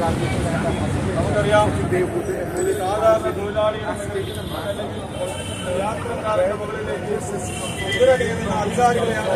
നമുക്കറിയാം ഒരു സാധാരണ തൊഴിലാളിയുടെ യാത്രക്കാരുടെ മുകളിലേക്ക് കുതിരകയറുന്ന അധികാരികളെയാണ്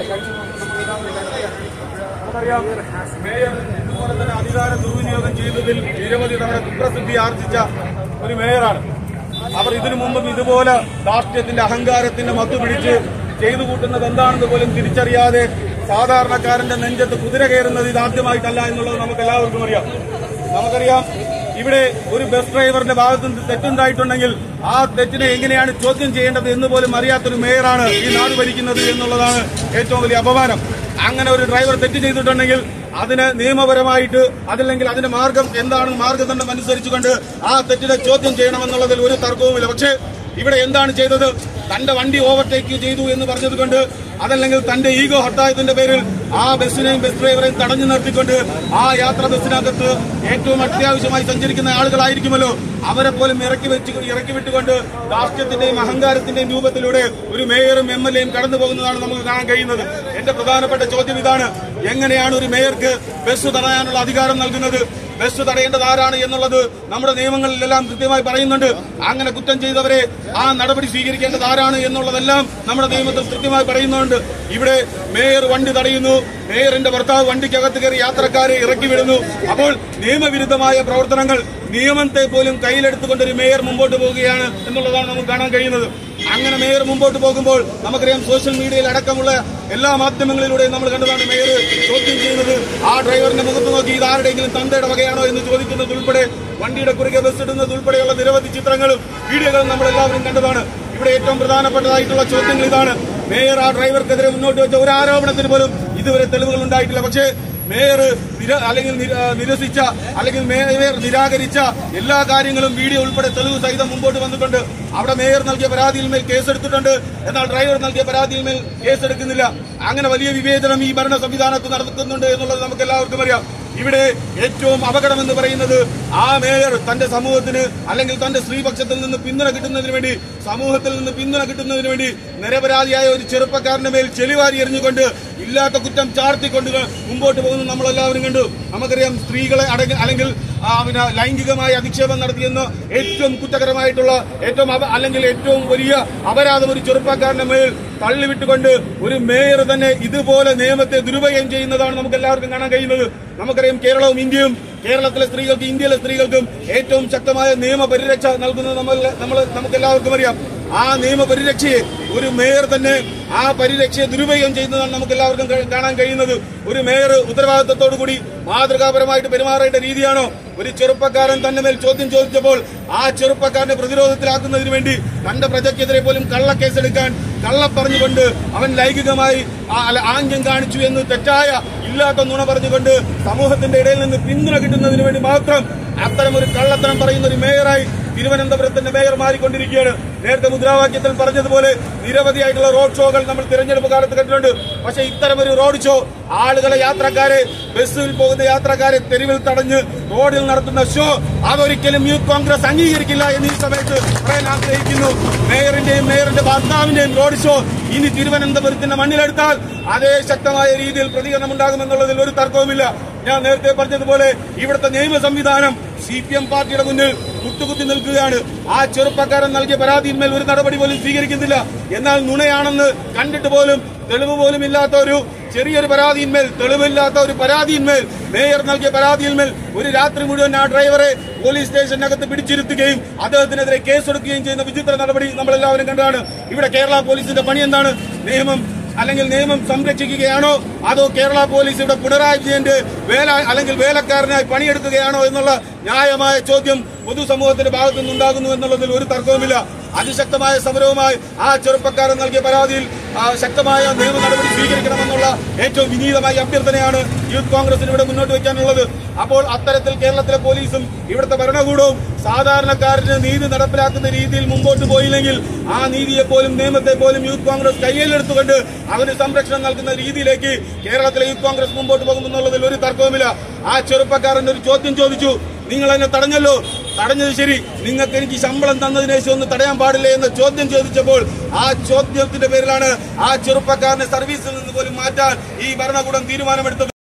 നമുക്കറിയാം മേയർ ഇതുപോലെ തന്നെ അധികാര ദുർവിനിയോഗം ചെയ്തതിൽ നിരവധി തവണ കുപ്രസിദ്ധി ആർജിച്ച ഒരു മേയറാണ്. അവർ ഇതിനു മുമ്പും ഇതുപോലെ രാഷ്ട്രീയത്തിന്റെ അഹങ്കാരത്തിന്റെ മത്തു പിടിച്ച് ചെയ്തു കൂട്ടുന്നത് എന്താണെന്ന് പോലും തിരിച്ചറിയാതെ സാധാരണക്കാരന്റെ നെഞ്ചത്ത് കുതിര കയറുന്നത് ഇതാദ്യമായിട്ടല്ല എന്നുള്ളത് നമുക്ക് എല്ലാവർക്കും അറിയാം. നമുക്കറിയാം ഇവിടെ ഒരു ബസ് ഡ്രൈവറിന്റെ ഭാഗത്ത് നിന്ന് തെറ്റുണ്ടായിട്ടുണ്ടെങ്കിൽ ആ തെറ്റിനെ എങ്ങനെയാണ് ചോദ്യം ചെയ്യേണ്ടത് എന്ന് പോലും അറിയാത്തൊരു മേയറാണ് ഈ നാട് ഭരിക്കുന്നത് എന്നുള്ളതാണ് ഏറ്റവും വലിയ അപമാനം. അങ്ങനെ ഒരു ഡ്രൈവർ തെറ്റ് ചെയ്തിട്ടുണ്ടെങ്കിൽ അതിന് നിയമപരമായിട്ട് അതല്ലെങ്കിൽ അതിന്റെ മാർഗം എന്താണെന്ന് മാർഗദണ്ഡം അനുസരിച്ചുകൊണ്ട് ആ തെറ്റിനെ ചോദ്യം ചെയ്യണമെന്നുള്ളതിൽ ഒരു തർക്കവുമില്ല. പക്ഷേ ഇവിടെ എന്താണ് ചെയ്തത്? തന്റെ വണ്ടി ഓവർടേക്ക് ചെയ്തു എന്ന് പറഞ്ഞതുകൊണ്ട് അതല്ലെങ്കിൽ തന്റെ ഈഗോ ഹർട്ടായതിന്റെ പേരിൽ ആ ബസ്സിനെയും ബസ് ഡ്രൈവറെയും തടഞ്ഞു നിർത്തിക്കൊണ്ട് ആ യാത്രാ ബസ്സിനകത്ത് ഏറ്റവും അത്യാവശ്യമായി സഞ്ചരിക്കുന്ന ആളുകളായിരിക്കുമല്ലോ അവരെ പോലും ഇറക്കി വിട്ടുകൊണ്ട് രാഷ്ട്രീയത്തിന്റെയും അഹങ്കാരത്തിന്റെയും രൂപത്തിലൂടെ ഒരു മേയറും MLA-യും കടന്നു പോകുന്നതാണ് നമുക്ക് കാണാൻ കഴിയുന്നത്. എന്റെ പ്രധാനപ്പെട്ട ചോദ്യം ഇതാണ്: എങ്ങനെയാണ് ഒരു മേയർക്ക് ബസ് തടയാനുള്ള അധികാരം നൽകുന്നത്? ബസ് തടയേണ്ടത് ആരാണ് എന്നുള്ളത് നമ്മുടെ നിയമങ്ങളിലെല്ലാം കൃത്യമായി പറയുന്നുണ്ട്. അങ്ങനെ കുറ്റം ചെയ്തവരെ ആ നടപടി സ്വീകരിക്കേണ്ടത് ആരാണ് എന്നുള്ളതെല്ലാം നമ്മുടെ നിയമത്തിൽ കൃത്യമായി പറയുന്നുണ്ട്. ഇവിടെ മേയർ വണ്ടി തടയുന്നു, മേയറിന്റെ ഭർത്താവ് വണ്ടിക്കകത്ത് കയറി യാത്രക്കാരെ ഇറക്കി വിടുന്നു. അപ്പോൾ നിയമവിരുദ്ധമായ പ്രവർത്തനങ്ങൾ നിയമത്തെ പോലും കയ്യിലെടുത്തുകൊണ്ടൊരു മേയർ മുമ്പോട്ട് പോവുകയാണ് എന്നുള്ളതാണ് നമുക്ക് കാണാൻ കഴിയുന്നത്. അങ്ങനെ മേയർ മുമ്പോട്ട് പോകുമ്പോൾ നമുക്കറിയാം സോഷ്യൽ മീഡിയയിൽ അടക്കമുള്ള എല്ലാ മാധ്യമങ്ങളിലൂടെയും നമ്മൾ കണ്ടതാണ് മേയർ ചോദ്യം ചെയ്യുന്നത്. ആ ഡ്രൈവറിന്റെ മുഖത്ത് നോക്കി ഇത് ആരുടെയെങ്കിലും തന്തയുടെ വകയാണോ എന്ന് ചോദിക്കുന്നത് ഉൾപ്പെടെ, വണ്ടിയുടെ കുറുകെ ബസ് ഇടുന്നത് ഉൾപ്പെടെയുള്ള നിരവധി ചിത്രങ്ങളും വീഡിയോകളും നമ്മളെല്ലാവരും കണ്ടതാണ്. ഇവിടെ ഏറ്റവും പ്രധാനപ്പെട്ടതായിട്ടുള്ള ചോദ്യങ്ങൾ ഇതാണ്: മേയർ ആ ഡ്രൈവർക്കെതിരെ മുന്നോട്ട് വെച്ച ഒരു ആരോപണത്തിന് പോലും ഇതുവരെ തെളിവുകൾ ഉണ്ടായിട്ടില്ല. പക്ഷേ മേയർ നിരസിച്ച അല്ലെങ്കിൽ മേയർ നിരാകരിച്ച എല്ലാ കാര്യങ്ങളും വീഡിയോ ഉൾപ്പെടെ തെളിവ് സഹിതം മുമ്പോട്ട് വന്നിട്ടുണ്ട്. അവിടെ മേയർ നൽകിയ പരാതിയിൽ മേൽ കേസെടുത്തിട്ടുണ്ട്, എന്നാൽ ഡ്രൈവർ നൽകിയ പരാതിയിൽ മേൽ കേസെടുക്കുന്നില്ല. അങ്ങനെ വലിയ വിവേചനം ഈ ഭരണ സംവിധാനത്ത് നടത്തുന്നുണ്ട് എന്നുള്ളത് നമുക്ക് എല്ലാവർക്കും അറിയാം. ഇവിടെ ഏറ്റവും അപകടമെന്ന് പറയുന്നത് ആ മേയർ തന്റെ സമൂഹത്തിന് അല്ലെങ്കിൽ തന്റെ സ്ത്രീപക്ഷത്തിൽ നിന്ന് പിന്തുണ കിട്ടുന്നതിന് വേണ്ടി, സമൂഹത്തിൽ നിന്ന് പിന്തുണ കിട്ടുന്നതിന് വേണ്ടി നിരപരാധിയായ ഒരു ചെറുപ്പക്കാരന്റെ മേൽ ചെളിവാരി എറിഞ്ഞുകൊണ്ട് ഇല്ലാത്ത കുറ്റം ചാർത്തിക്കൊണ്ട് മുമ്പോട്ട് പോകുന്നത് നമ്മളെല്ലാവരും കണ്ടു. നമുക്കറിയാം സ്ത്രീകളെ അല്ലെങ്കിൽ ലൈംഗികമായ അധിക്ഷേപം നടത്തിയെന്ന് ഏറ്റവും കുറ്റകരമായിട്ടുള്ള ഏറ്റവും വലിയ അപരാധം ഒരു ചെറുപ്പക്കാരന്റെ മേൽ തള്ളിവിട്ടുകൊണ്ട് ഒരു മേയർ തന്നെ ഇതുപോലെ നിയമത്തെ ദുരുപയോഗം ചെയ്യുന്നതാണ് നമുക്ക് എല്ലാവർക്കും കാണാൻ കഴിയുന്നത്. നമുക്കറിയാം കേരളവും ഇന്ത്യയും, കേരളത്തിലെ സ്ത്രീകൾക്ക് ഇന്ത്യയിലെ സ്ത്രീകൾക്കും ഏറ്റവും ശക്തമായ നിയമപരിരക്ഷ നൽകുന്നത് നമുക്കെല്ലാവർക്കും അറിയാം. ആ നിയമപരിരക്ഷയെ ഒരു മേയർ തന്നെ ആ പരിരക്ഷയെ ദുരുപയോഗം ചെയ്യുന്നതാണ് നമുക്ക് എല്ലാവർക്കും കാണാൻ കഴിയുന്നത്. ഒരു മേയർ ഉത്തരവാദിത്തത്തോടുകൂടി മാതൃകാപരമായിട്ട് പെരുമാറേണ്ട രീതിയാണോ? ഒരു ചെറുപ്പക്കാരൻ തന്നെ മേൽ ചോദ്യം ചോദിച്ചപ്പോൾ ആ ചെറുപ്പക്കാരനെ പ്രതിരോധത്തിലാക്കുന്നതിന് വേണ്ടി തന്റെ പ്രജയ്ക്കെതിരെ പോലും കള്ളക്കേസെടുക്കാൻ പറഞ്ഞുകൊണ്ട് അവൻ ലൈംഗികമായി ആംഗ്യം കാണിച്ചു എന്ന് തെറ്റായ ഇല്ലാത്ത നുണ പറഞ്ഞുകൊണ്ട് സമൂഹത്തിന്റെ ഇടയിൽ നിന്ന് പിന്തുണ കിട്ടുന്നതിന് വേണ്ടി മാത്രം അത്തരമൊരു കള്ളത്തരം പറയുന്ന ഒരു മേയറായി തിരുവനന്തപുരത്തിന്റെ മേയർ മാറിക്കൊണ്ടിരിക്കുകയാണ്. നേരത്തെ മുദ്രാവാക്യത്തിൽ പറഞ്ഞതുപോലെ നിരവധിയായിട്ടുള്ള റോഡ് ഷോകൾ നമ്മൾ തിരഞ്ഞെടുപ്പ് കാലത്ത് കണ്ടിട്ടുണ്ട്. പക്ഷെ ഇത്തരമൊരു റോഡ് ഷോ ആളുകളെ, യാത്രക്കാരെ, ബസ്സിൽ പോകുന്ന യാത്രക്കാരെ തെരുവിൽ തടഞ്ഞ് റോഡിൽ നടത്തുന്ന ഷോ അതൊരിക്കലും യൂത്ത് കോൺഗ്രസ് അംഗീകരിക്കില്ല എന്ന് ഈ സമയത്ത് പറയാൻ ആഗ്രഹിക്കുന്നു. മേയറിന്റെ ഭർത്താവിന്റെയും റോഡ് ഷോ ഇനി തിരുവനന്തപുരത്തിന്റെ മണ്ണിലെടുത്താൽ അതേ ശക്തമായ രീതിയിൽ പ്രതികരണം ഉണ്ടാകുമെന്നുള്ളതിൽ ഒരു തർക്കവുമില്ല. ഞാൻ നേരത്തെ പറഞ്ഞതുപോലെ ഇവിടുത്തെ നിയമ സംവിധാനം CPM പാർട്ടിയുടെ മുന്നിൽ മുട്ടുകുത്തി നിൽക്കുകയാണ്. ആ ചെറുപ്പക്കാരൻ നൽകിയ പരാതിയിന്മേൽ ഒരു നടപടി പോലും സ്വീകരിക്കുന്നില്ല. എന്നാൽ നുണയാണെന്ന് കണ്ടിട്ട് പോലും തെളിവ് പോലും ഇല്ലാത്ത ഒരു ചെറിയൊരു പരാതിയിന്മേൽ, തെളിവില്ലാത്ത ഒരു പരാതിയിന്മേൽ, മേയർ നൽകിയ പരാതിയിന്മേൽ ഒരു രാത്രി മുഴുവൻ ആ ഡ്രൈവറെ പോലീസ് സ്റ്റേഷനകത്ത് പിടിച്ചിരുത്തുകയും അദ്ദേഹത്തിനെതിരെ കേസെടുക്കുകയും ചെയ്യുന്ന വിചിത്ര നടപടി നമ്മളെല്ലാവരും കണ്ടതാണ്. ഇവിടെ കേരള പോലീസിന്റെ പണി എന്താണ്? നിയമം സംരക്ഷിക്കുകയാണോ അതോ കേരള പോലീസ് ഇവിടെ പിണറായി വിജയന്റെ വേലക്കാരനായി പണിയെടുക്കുകയാണോ എന്നുള്ള ന്യായമായ ചോദ്യം പൊതുസമൂഹത്തിന്റെ ഭാഗത്തു നിന്നുണ്ടാകുന്നു എന്നുള്ളതിൽ ഒരു തർക്കവുമില്ല. അതിശക്തമായ സമരവുമായി ആ ചെറുപ്പക്കാരൻ നൽകിയ പരാതിയിൽ ശക്തമായ നിയമ നടപടി സ്വീകരിക്കണമെന്നുള്ള ഏറ്റവും വിനീതമായ അഭ്യർത്ഥനയാണ് യൂത്ത് കോൺഗ്രസിന് ഇവിടെ മുന്നോട്ട് വയ്ക്കാനുള്ളത്. അപ്പോൾ അത്തരത്തിൽ കേരളത്തിലെ പോലീസും ഇവിടുത്തെ ഭരണകൂടവും സാധാരണക്കാരന് നീതി നടപ്പിലാക്കുന്ന രീതിയിൽ മുമ്പോട്ട് പോയില്ലെങ്കിൽ ആ നീതിയെപ്പോലും നിയമത്തെപ്പോലും യൂത്ത് കോൺഗ്രസ് കയ്യിലെടുത്തുകൊണ്ട് അവന് സംരക്ഷണം നൽകുന്ന രീതിയിലേക്ക് കേരളത്തിലെ യൂത്ത് കോൺഗ്രസ് മുമ്പോട്ട് പോകുമെന്നുള്ളതിൽ ഒരു തർക്കവുമില്ല. ആ ചെറുപ്പക്കാരൻ ഒരു ചോദ്യം ചോദിച്ചു: നിങ്ങൾ എന്നെ തടഞ്ഞല്ലോ, തടഞ്ഞത് ശരി, നിങ്ങൾക്ക് എനിക്ക് ശമ്പളം തന്നതിന് ശേഷം ഒന്ന് തടയാൻ പാടില്ലേ എന്ന ചോദ്യം ചോദിച്ചപ്പോൾ ആ ചോദ്യത്തിന്റെ പേരിലാണ് ആ ചെറുപ്പക്കാരനെ സർവീസിൽ നിന്ന് പോലും മാറ്റാൻ ഈ ഭരണകൂടം തീരുമാനമെടുത്തത്.